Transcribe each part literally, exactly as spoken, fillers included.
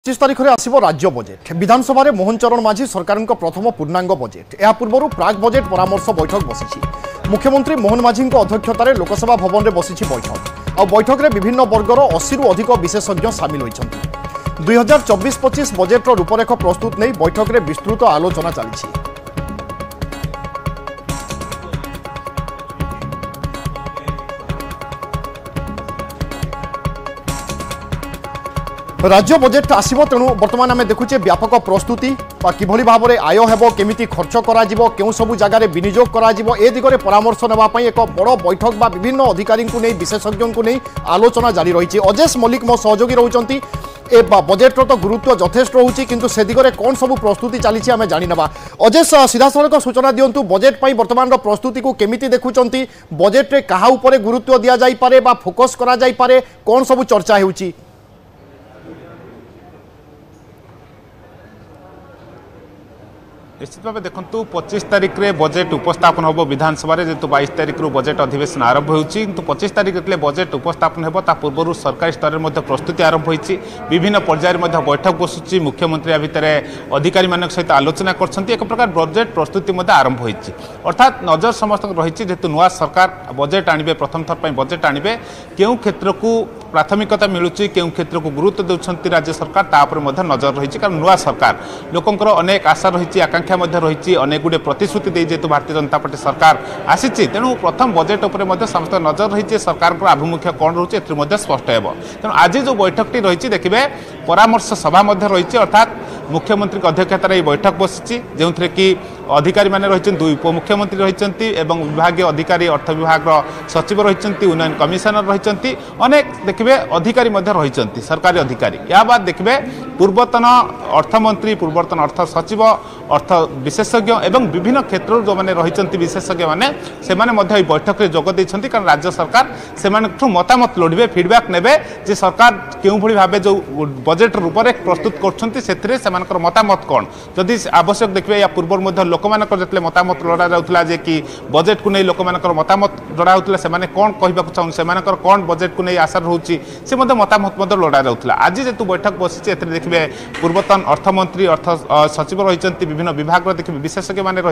पच्चीस तारीख में आसो राज्य बजेट विधानसभा में मोहन चरण माझी सरकार प्रथम पूर्णांग बजेट या पूर्व प्राक बजेट परामर्श बैठक बसी मुख्यमंत्री मोहन माझी अध्यक्षतार लोकसभा भवन में बसी बैठक आ बैठक में विभिन्न वर्गर अशी रु अधिक विशेषज्ञ सामिल होती दुई हजार चौबीस पच्चीस बजेट्र रूपरेख प्रस्तुत नहीं बैठक में विस्तृत आलोचना चली। राज्य बजेट आसो तेणु बर्तमान आम देखुचे व्यापक प्रस्तुति किभली भाव में आय हेब केमिति खर्च करा जिवो केउ सबु जगार विनियोग करा जिवो ए दिगरे परामर्श नेबा पई एक बड़ बैठक बा विभिन्न अधिकारी को नहीं विशेषज्ञों को नहीं आलोचना जारी रही। अजेश मल्लिक मो सहयोगी रहउचंती ए बजेट्र तो गुरुत्व यथेष्ट रोचे किंतु से दिगरे कौन सब प्रस्तुति चली आम जानिना। अजेश सीधा सड़क सूचना दिंतु बजेट पर वर्तमान प्रस्तुति को केमिति देखुचंती बजेट रे कहा उपरे गुरुत्व दिया जाई पारे बा फोकस करा जाई पारे कौन सब चर्चा हेउची? निश्चित भाव देखु पच्चीस तारीख में बजेट उपस्थापन हम विधानसभा जेहतु बाईस तारीख रु बजेट अधिवेशन आरंभ होती पच्चीस तारीख जो बजेट उपस्थापन हो पूर्व सरकारी स्तर में प्रस्तुति आरंभ होती विभिन्न पर्यायर बैठक बसुची मुख्यमंत्री भितर अधिकारी मान सहित आलोचना कर एक प्रकार बजेट प्रस्तुति आरंभ होती अर्थात नजर समस्त रही जेहतु नुआ सरकार बजेट आणवे प्रथम थर पर बजेट आणवे क्यों क्षेत्र को प्राथमिकता मिलूची क्यों क्षेत्र को गुरुत्व देउछंती राज्य सरकार तापर नजर रही कारण नुआ सरकार लोकंकर अनेक आशा रही आकांक्षा रही अनेक गुड़े प्रतिश्रुति दे जेतु भारतीय जनता पार्टी सरकार आसी तेणु प्रथम बजेट उपर समस्त नजर रही सरकार आभिमुख्य कौन रोचे स्पष्ट है। तेणु आज जो बैठक रही देखिए परामर्श सभा रही अर्थात मुख्यमंत्री अध्यक्षतार ये बैठक बसी जो कि अधिकारी माने रही दुई उपमुख्यमंत्री रही विभाग अधिकारी अर्थ विभाग सचिव रही उन्नयन कमिशनर रही अनेक देखिए अधिकारी रही सरकारी अधिकारी या बाद देखिए पूर्वतन अर्थमंत्री पूर्वतन अर्थ सचिव अर्थ विशेषज्ञ एवं विभिन्न क्षेत्र जो मैंने रही विशेषज्ञ मैंने से बैठक में जोगदे कारण राज्य सरकार से मतामत लोड़े फीडबैक नेबे जे सरकार क्यों भली भाव जो बजेट रूपरेख प्रस्तुत कर मतामत कौन जदि आवश्यक देखिए या पूर्व लोक जो मतामत लड़ा जाऊला जे कि बजेट को नहीं लोक मतामत लड़ा होता से कौन कहना चाहूँ से कौन बजेट को नहीं आशा रोचे से मतामत लड़ा जाऊला आज जेतु बैठक बसी देखिए पूर्वतन अर्थमंत्री अर्थ सचिव रही विभिन्न विभाग देखिए विशेषज्ञ मैंने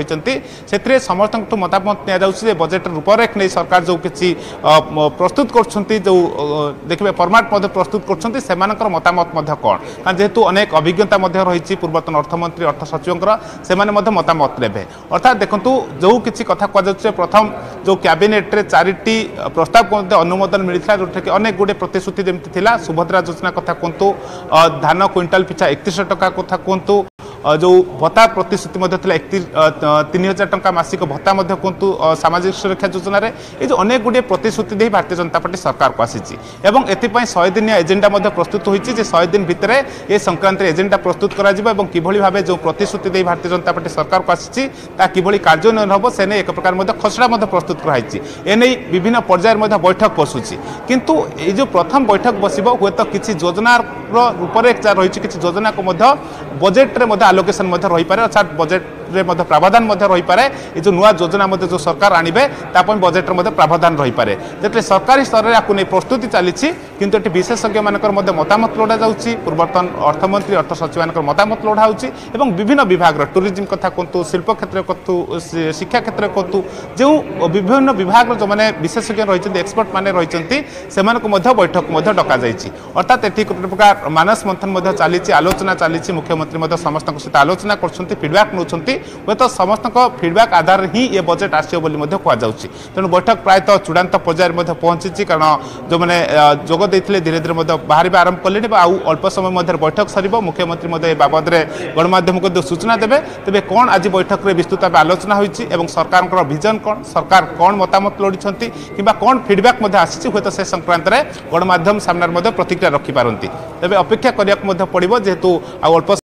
रही समस्त मतामत नि बजेट रूपरेख नहीं सरकार जो किसी प्रस्तुत कर देखिए फर्माट प्रस्तुत कर मतामत कौन कारण जेहेतु अनेक अभिज्ञता रही पूर्वतन अर्थमंत्री अर्थ सचिव से मतामत ने अर्थात देखु जो किसी कथा कहुचे प्रथम जो कैबिनेट रे चारिटी प्रस्ताव को अनुमोदन मिलता जो अनेक गुड़े प्रतिश्रुति जमी सुभद्रा योजना कथा कहतु धान क्विंटाल पिछा एकतीस टका कथा कहतु जो भत्ता प्रतिश्रुति तीन हजार टंका मासिक भत्ता कहतु सामाजिक सुरक्षा योजन ये जो अनेक गुड़े प्रतिश्रुति दे भारतीय जनता पार्टी सरकार को आसी एवं शहे दिन एजेंडा प्रस्तुत होती शहे दिन भितर ये संक्रांत एजेंडा प्रस्तुत करा किभली भाव जो प्रतिश्रुति दे भारतीय जनता पार्टी सरकार को आसी किभली कार्यान्वयन हम से एक प्रकार खसड़ा प्रस्तुत कराई एने विभिन्न पर्यायर बैठक बसुची किंतु ये जो प्रथम बैठक बस हे तो किसी योजनार रूपरेख जहाँ रही किसी योजना को बजेट रे आलोकेशन रही पारे अर्थात बजेट रे प्रावधान रही पारे ये जो नुआ योजना जो सरकार आणवे बजेट रे प्रावधान रही पारे जो सरकारी स्तर में आपको नहीं प्रस्तुति चली किंतु ये विशेषज्ञ मानकर मतामत लोड़ा जाउची पूर्वतन अर्थमंत्री अर्थ सचिव मानकर मतामत लोड़ा होउची एवं विभिन्न विभाग टूरिज्म कथा कहतु शिल्प क्षेत्र कहतु शिक्षा क्षेत्र कहतु जो विभिन्न विभाग जो मैंने विशेषज्ञ रही एक्सपर्ट मैंने रही से बैठक डका जाइए अर्थात ये प्रकार मानस मंथन चली आलोचना चली मुख्यमंत्री समस्त सहित आलोचना कर फीडबैक नौ हे तो समस्त फीडबैक आधार ही ये बजेट आसो कहु तेणु बैठक प्रायतः चूड़ांत पर्यायर पहुंची कारण जो मैंने जोग देते धीरे धीरे बाहर आरंभ कले अल्प समय बैठक सर मुख्यमंत्री बाबद गणमाध्यम को सूचना देवे तेज कौन आज बैठक में विस्तृत भाव आलोचना होती सरकार विजन कौन सरकार कौन मतामत लोड़ी कि कौन फीडबैक आसी हे तो से संक्रांत में गणमाध्यम सामने प्रतिक्रिया रखिपारती तेज अपेक्षा करने पड़ो जेहेतु अल्प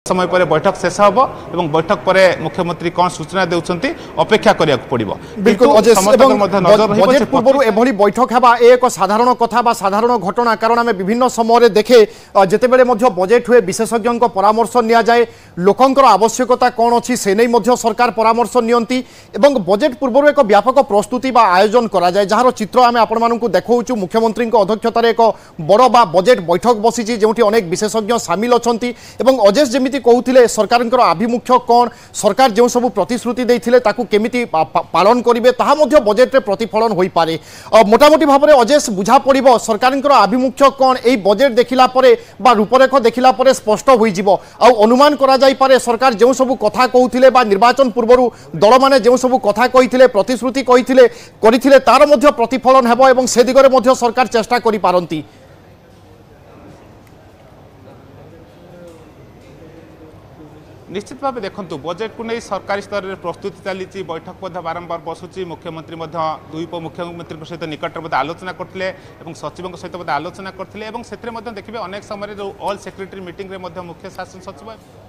समय पर बैठक शेष हम और बैठक पर मुख्यमंत्री कौन सूचना देउछंती अपेक्षा करिया पड़िबो। बिल्कुल बजेट पूर्व एभली बैठक हेबा एक साधारण कथा बा साधारण घटना कारण आम विभिन्न समय देखे जेते बेले मध्य बजेट हुए विशेषज्ञ परामर्श निया जाए लोकंकर आवश्यकता कौन अच्छी से नहीं मध्य सरकार परामर्श नियंती एवं बजेट पूर्व एक व्यापक प्रस्तुति बा आयोजन करा जाए जार चित्र आम आपण मानकु देखौछु मुख्यमंत्री अध्यक्षतार एक बड़ बा बजेट बैठक बसी जोटी अनेक विशेषज्ञ सामिल अछंती एवं अजेश जेमिति कहते सरकार आभिमुख्य कौन सरकार जो सब प्रतिश्रुति देते केमिति पालन करेंगे ताहा मध्य बजेट रे प्रतिफलन हो पारे मोटामोटी भाव में अजेश बुझा पड़ो सरकार आभिमुख्य कौन यही बजेट देखला बा रूपरेख देखला स्पष्ट हो अनुमान करा जाई पारे सरकार जो सब कथा कहते निर्वाचन पूर्व दल मैंने जो सब कथा कही प्रतिश्रुति कही तार मध्य प्रतिफलन हेबो से दिगरे मध्य सरकार चेष्टा करि पारंती। निश्चित भाव देखु बजेट को नहीं सरकारी स्तर में प्रस्तुति चली बैठक बारंबार बसुची मुख्यमंत्री दुई उप मुख्यमंत्री सहित निकट में आलोचना करते सचिवों सहित आलोचना करते देखिए अनेक समय जो ऑल सेक्रेटरी मीटिंग रे मुख्य शासन सचिव